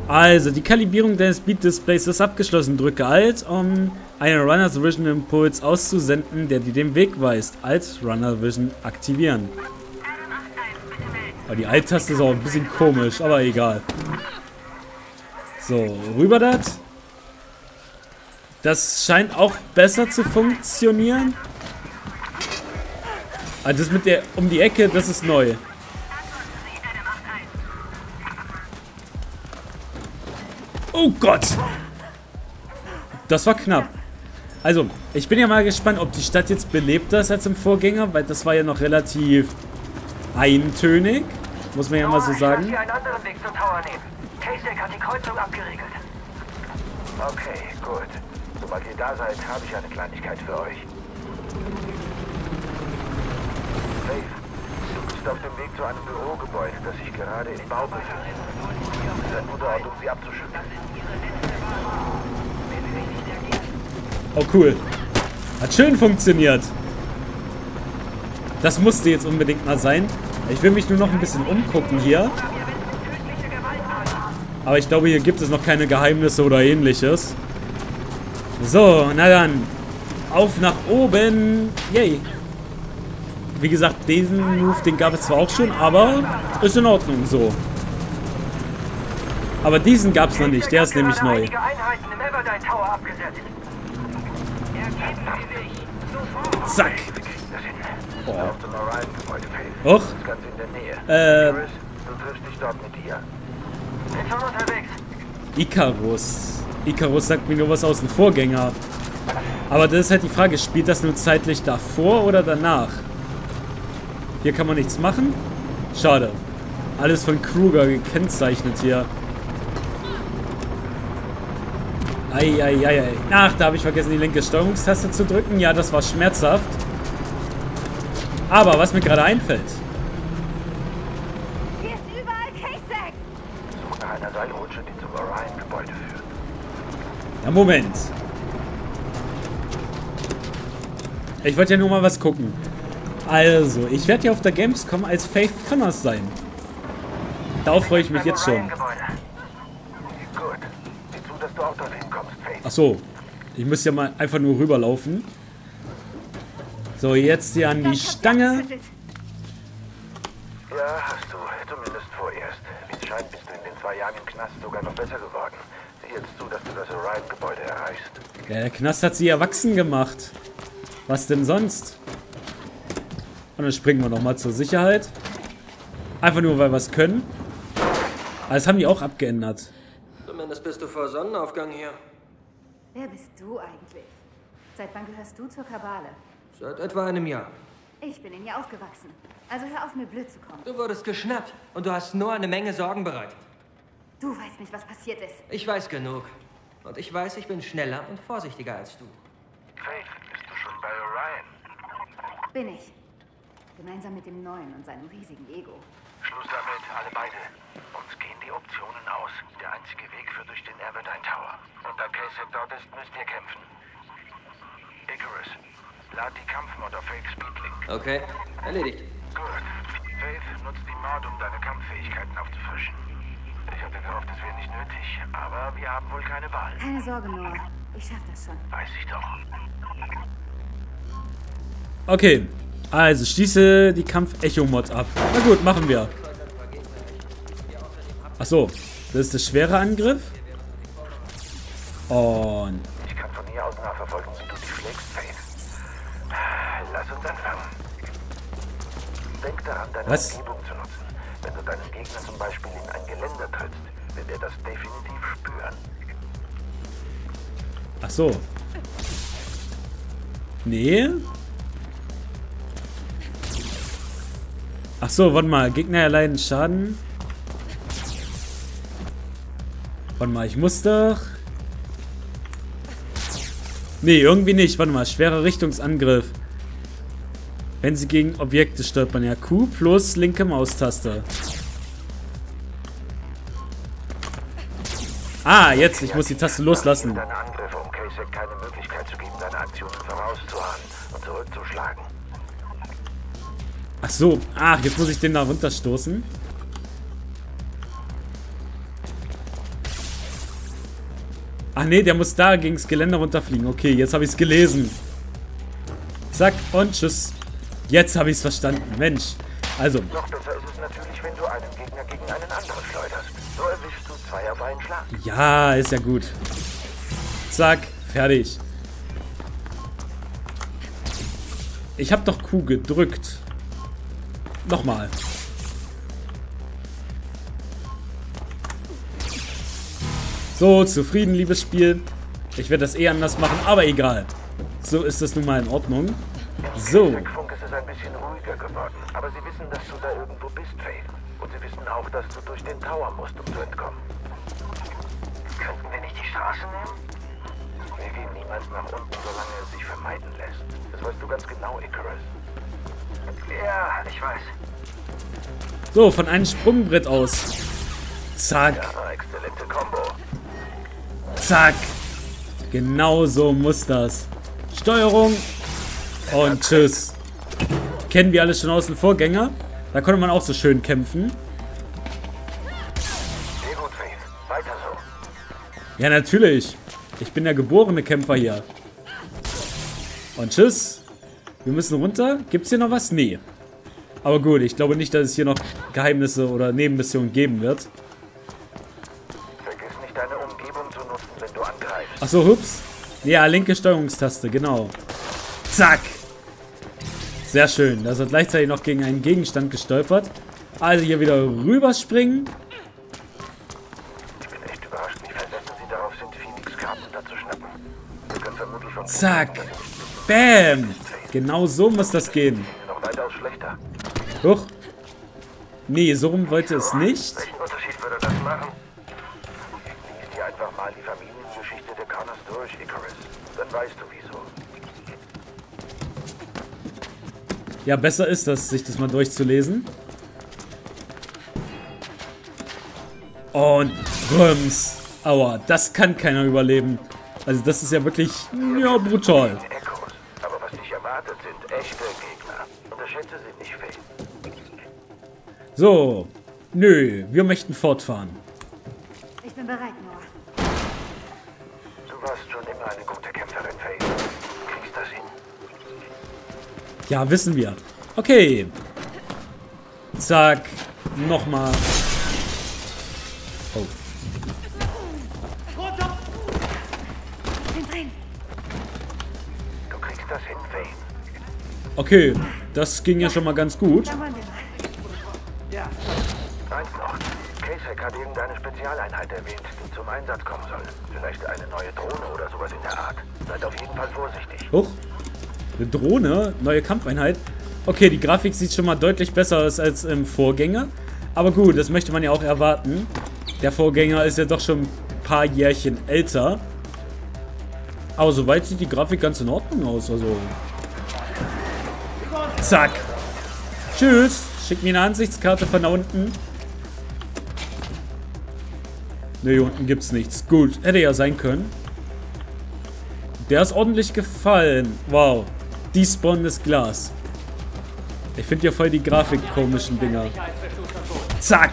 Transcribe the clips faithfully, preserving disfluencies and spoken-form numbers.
Also, die Kalibrierung deines Speed-Displays ist abgeschlossen. Drücke Alt, um einen Runner's Vision Impuls auszusenden, der dir den Weg weist. Alt Runner Vision aktivieren. Aber die Alt-Taste ist auch ein bisschen komisch, aber egal. So, rüber das. Das scheint auch besser zu funktionieren. Also das mit der um die Ecke, das ist neu. Oh Gott! Das war knapp. Also, ich bin ja mal gespannt, ob die Stadt jetzt belebter ist als im Vorgänger, weil das war ja noch relativ eintönig. Muss man ja mal so sagen. Ich lasse hier einen anderen Weg zum Tower nehmen. Kasek hat die Kreuzung abgeriegelt. Okay, gut. Sobald ihr da seid, habe ich eine Kleinigkeit für euch. Faith, du bist auf dem Weg zu einem Bürogebäude, das sich gerade im Bau befindet. Das ist ein guter Ort, um sie abzuschütteln. Oh cool. Hat schön funktioniert. Das musste jetzt unbedingt mal sein. Ich will mich nur noch ein bisschen umgucken hier. Aber ich glaube, hier gibt es noch keine Geheimnisse oder ähnliches. So, na dann. Auf nach oben. Yay. Wie gesagt, diesen Move, den gab es zwar auch schon, aber ist in Ordnung so. Aber diesen gab es noch nicht. Der ist nämlich neu. Zack. Oh. Och. Äh. Icarus. Icarus sagt mir nur was aus dem Vorgänger. Aber das ist halt die Frage, spielt das nur zeitlich davor oder danach? Hier kann man nichts machen. Schade. Alles von Kruger gekennzeichnet hier. Eieiei. Ach, da habe ich vergessen, die linke Steuerungstaste zu drücken. Ja, das war schmerzhaft. Aber was mir gerade einfällt. Hier ist überall Kasek. Suche nach einer Seilrutsche, die zum Orion-Gebäude führt. Ja, Moment. Ich wollte ja nur mal was gucken. Also, ich werde ja auf der Gamescom als Faith Connors sein. Darauf freue ich mich jetzt schon. Gut. Sieh zu, dass du auch dorthin kommst, Faith. Ach so. Ich muss ja mal einfach nur rüberlaufen. So, jetzt hier an die Stange. Ja, hast du. Zumindest vorerst. Wie es scheint, bist du in den zwei Jahren im Knast sogar noch besser geworden. Sieh jetzt zu, dass du das Orion-Gebäude erreichst. Ja, der Knast hat sie erwachsen gemacht. Was denn sonst? Und dann springen wir nochmal zur Sicherheit. Einfach nur, weil wir es können. Aber das haben die auch abgeändert. Zumindest bist du vor Sonnenaufgang hier. Wer bist du eigentlich? Seit wann gehörst du zur Kabale? Seit etwa einem Jahr. Ich bin in ihr aufgewachsen. Also hör auf, mir blöd zu kommen. Du wurdest geschnappt und du hast nur eine Menge Sorgen bereitet. Du weißt nicht, was passiert ist. Ich weiß genug. Und ich weiß, ich bin schneller und vorsichtiger als du. Faith, bist du schon bei Orion? Bin ich. Gemeinsam mit dem Neuen und seinem riesigen Ego. Schluss damit, alle beide. Uns gehen die Optionen aus. Der einzige Weg führt durch den Aberdeen Tower. Und da Kasek dort ist, müsst ihr kämpfen. Icarus, lad die Kampfmod auf Fake Speedlink. Okay, erledigt. Gut. Faith nutzt die Mod, um deine Kampffähigkeiten aufzufrischen. Ich hatte gehofft, es wäre nicht nötig, aber wir haben wohl keine Wahl. Keine Sorge, Noah. Ich schaff das schon. Weiß ich doch. Okay. Also, schließe die Kampf-Echo-Mod ab. Na gut, machen wir. Achso, das ist der schwere Angriff. Und... Ich kann von hier aus nachverfolgen, wie du die schlägst, Faith. Lass uns anfangen. Denk daran, deine Was? Umgebung zu nutzen. Wenn du deinen Gegner zum Beispiel in ein Geländer trittst, wird er das definitiv spüren. Ach so. Nee. Ach so, warte mal. Gegner erleiden Schaden. Warte mal, ich muss doch... Nee, irgendwie nicht. Warte mal, schwerer Richtungsangriff. Wenn sie gegen Objekte stolpern. Ja, Q plus linke Maustaste. Ah, jetzt. Ich muss die Taste loslassen. Deine Angriffe, um Kasek keine Möglichkeit zu geben, deine Aktionen vorauszuahnen und zurückzuschlagen. Ach so. Ach, jetzt muss ich den da runterstoßen. Ach nee, der muss da gegen das Geländer runterfliegen. Okay, jetzt habe ich es gelesen. Zack und tschüss. Jetzt habe ich es verstanden. Mensch. Also. Noch besser ist es natürlich, wenn du einen Gegner gegen einen anderen schleuderst. So erwischst du zwei auf einen Schlag. Ja, ist ja gut. Zack, fertig. Ich habe doch Q gedrückt. Nochmal. So, zufrieden, liebes Spiel. Ich werde das eh anders machen, aber egal. So ist es nun mal in Ordnung. So. Im Funk ist es ein bisschen ruhiger geworden, aber sie wissen, dass du da irgendwo bist, Faith. Und sie wissen auch, dass du durch den Tower musst, um zu entkommen. Könnten wir nicht die Straße nehmen? Wir gehen niemals nach unten, solange es sich vermeiden lässt. Das weißt du ganz genau, Icarus. Ja, ich weiß. So, von einem Sprungbrett aus. Zack. Ja, exzellente Kombo. Zack. Genau so muss das. Steuerung. Und tschüss. Kennen wir alle schon aus dem Vorgänger. Da konnte man auch so schön kämpfen. Sehr gut, Faith. Weiter so. Ja, natürlich. Ich bin der geborene Kämpfer hier. Und tschüss. Wir müssen runter. Gibt es hier noch was? Nee. Aber gut, ich glaube nicht, dass es hier noch Geheimnisse oder Nebenmissionen geben wird. Vergiss nicht, deine Umgebung zu nutzen, wenn du angreifst. Achso, hups. Ja, linke Steuerungstaste, genau. Zack. Sehr schön. Da ist er gleichzeitig noch gegen einen Gegenstand gestolpert. Also hier wieder rüberspringen. Ich bin echt überrascht, wie versessen sie darauf sind, Phoenix Karten da zu schnappen. Wir können vermutlich von Zack. Bam. Genau so muss das gehen. noch weitaus schlechter. Huch. Nee, so rum wollte es nicht. Welchen Unterschied würde das machen? Lies dir einfach mal die Familiengeschichte der Connors durch, Icarus. Dann weißt du wieso. Ja, besser ist das, sich das mal durchzulesen. Und rums. Aua, das kann keiner überleben. Also das ist ja wirklich, ja, brutal. Echos. Aber was dich erwartet, sind echte Gegner. Unterschätze sie nicht, Faith. So. Nö, wir möchten fortfahren. Ich bin bereit, Noah. Du warst schon immer eine gute Kämpferin, Faith. Du kriegst das hin. Ja, wissen wir. Okay. Zack. Nochmal. Oh. Ich bin drin. Du kriegst das hin, Faith. Okay, das ging ja schon mal ganz gut. Da wollen wir mal. Eins noch. Kasek hat irgendeine Spezialeinheit erwähnt, die zum Einsatz kommen soll. Vielleicht eine neue Drohne oder sowas in der Art. Seid auf jeden Fall vorsichtig. Huch. Eine Drohne, neue Kampfeinheit. Okay, die Grafik sieht schon mal deutlich besser aus als im Vorgänger. Aber gut, das möchte man ja auch erwarten. Der Vorgänger ist ja doch schon ein paar Jährchen älter. Aber soweit sieht die Grafik ganz in Ordnung aus. Also. Zack. Tschüss. Schick mir eine Ansichtskarte von da unten. Ne, hier unten gibt's nichts. Gut, hätte ja sein können. Der ist ordentlich gefallen. Wow. Despawnendes Glas. Ich finde ja voll die Grafik komischen Dinger. Zack.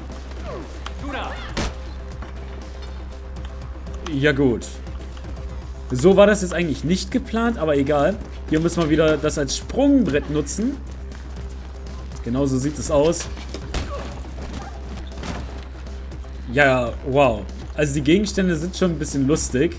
Ja gut. So war das jetzt eigentlich nicht geplant, aber egal. Hier müssen wir wieder das als Sprungbrett nutzen. Genauso sieht es aus. Ja, wow. Also die Gegenstände sind schon ein bisschen lustig.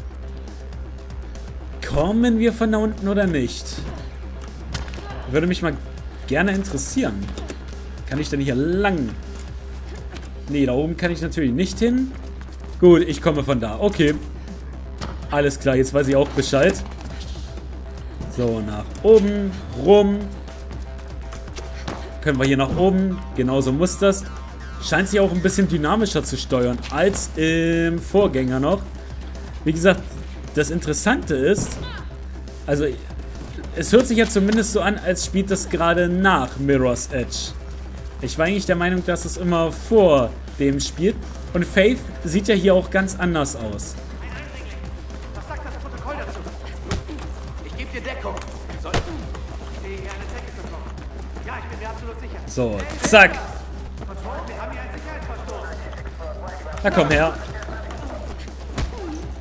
Kommen wir von da unten oder nicht? Würde mich mal gerne interessieren. Kann ich denn hier lang? Nee, da oben kann ich natürlich nicht hin. Gut, ich komme von da. Okay. Alles klar, jetzt weiß ich auch Bescheid. So, nach oben, rum. Können wir hier nach oben. Genauso muss das. Scheint sich auch ein bisschen dynamischer zu steuern als im Vorgänger noch. Wie gesagt, das Interessante ist, also es hört sich ja zumindest so an, als spielt das gerade nach Mirror's Edge. Ich war eigentlich der Meinung, dass es immer vor dem spielt. Und Faith sieht ja hier auch ganz anders aus. Was sagt das Protokoll dazu? Ich gebe dir Deckung. Sollten Sie eine Decke bekommen? Ja, ich bin mir absolut sicher. So, zack. Wir haben hier einen Sicherheitsverstoß. Na komm her.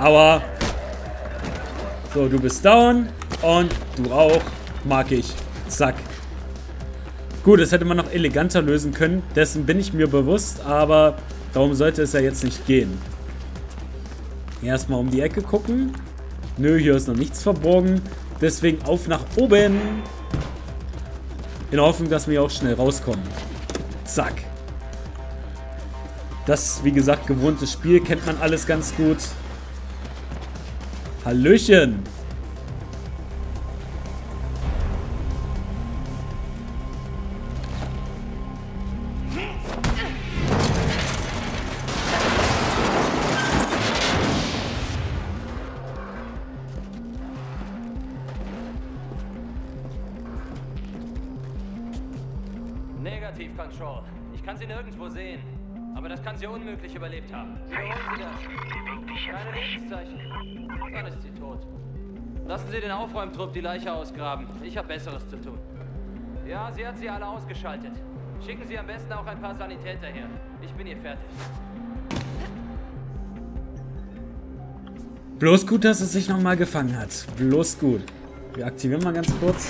Aber so, du bist down und du auch. Mag ich. Zack. Gut, das hätte man noch eleganter lösen können. Dessen bin ich mir bewusst, aber darum sollte es ja jetzt nicht gehen. Erstmal um die Ecke gucken. Nö, hier ist noch nichts verborgen. Deswegen auf nach oben. In der Hoffnung, dass wir auch schnell rauskommen. Zack. Das, wie gesagt, gewohntes Spiel. Kennt man alles ganz gut. Hallöchen. Negativ, Control. Ich kann sie nirgendwo sehen. Aber das kann sie unmöglich überlebt haben. Wiederholen Sie das. Beweg dich jetzt Keine nicht. Lebenszeichen. Dann ist sie tot. Lassen Sie den Aufräumtrupp die Leiche ausgraben. Ich habe Besseres zu tun. Ja, sie hat sie alle ausgeschaltet. Schicken Sie am besten auch ein paar Sanitäter her. Ich bin hier fertig. Bloß gut, dass es sich nochmal gefangen hat. Bloß gut. Wir aktivieren mal ganz kurz.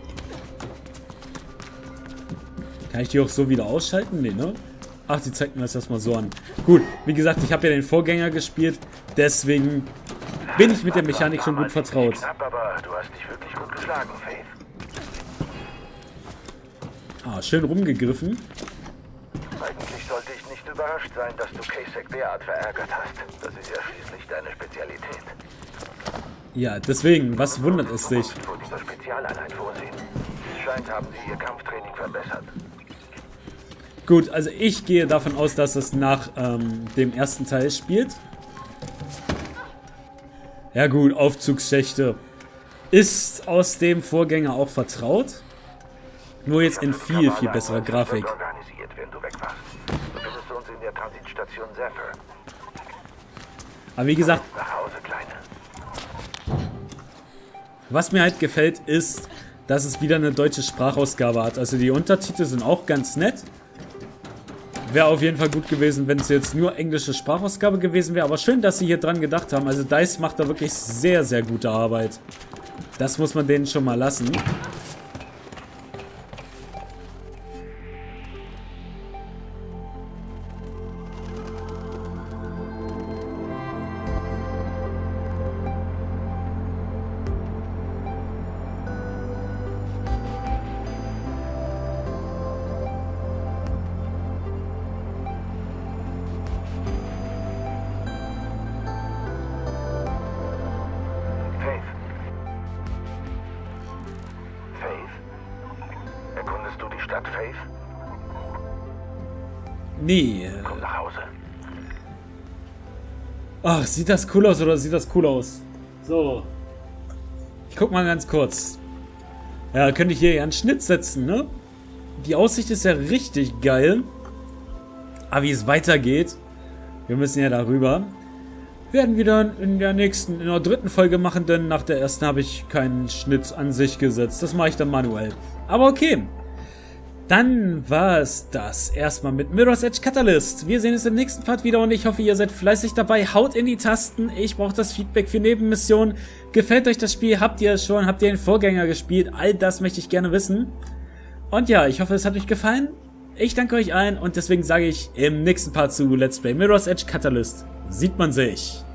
Kann ich die auch so wieder ausschalten? Nee, ne? Ach, die zeigt mir das erstmal so an. Gut, wie gesagt, ich habe ja den Vorgänger gespielt. Deswegen bin ich mit der Mechanik schon gut vertraut. Knapp, aber du hast dich wirklich gut geschlagen, Faith. Ah, schön rumgegriffen. Eigentlich sollte ich nicht überrascht sein, dass du Kasek derart verärgert hast. Das ist ja schließlich deine Spezialität. Ja, deswegen, was wundert es dich? Vor dieser Spezialeinheit vorsehen. Es scheint, haben sie ihr Kampftraining verbessert. Gut, also ich gehe davon aus, dass es nach ähm, dem ersten Teil spielt. Ja gut, Aufzugsschächte ist aus dem Vorgänger auch vertraut. Nur jetzt in viel, viel besserer Grafik. Organisiert, wenn du weg warst. Du findest uns in der Transitstation Zephyr. Aber wie gesagt, Nach Hause, Kleine. was mir halt gefällt, ist, dass es wieder eine deutsche Sprachausgabe hat. Also die Untertitel sind auch ganz nett. Wäre auf jeden Fall gut gewesen, wenn es jetzt nur englische Sprachausgabe gewesen wäre. Aber schön, dass sie hier dran gedacht haben. Also DICE macht da wirklich sehr, sehr gute Arbeit. Das muss man denen schon mal lassen. Erkundest du die Stadt, Faith? Nee. Komm nach Hause. Ach, sieht das cool aus oder sieht das cool aus? So. Ich guck mal ganz kurz. Ja, könnte ich hier ja einen Schnitt setzen, ne? Die Aussicht ist ja richtig geil. Aber wie es weitergeht, wir müssen ja darüber, werden wir dann in der nächsten, in der dritten Folge machen, denn nach der ersten habe ich keinen Schnitt an sich gesetzt. Das mache ich dann manuell. Aber okay. Dann war es das erstmal mit Mirror's Edge Catalyst. Wir sehen uns im nächsten Part wieder und ich hoffe, ihr seid fleißig dabei. Haut in die Tasten. Ich brauche das Feedback für Nebenmissionen. Gefällt euch das Spiel? Habt ihr es schon? Habt ihr den Vorgänger gespielt? All das möchte ich gerne wissen. Und ja, ich hoffe, es hat euch gefallen. Ich danke euch allen und deswegen sage ich im nächsten Part zu Let's Play Mirror's Edge Catalyst sieht man sich.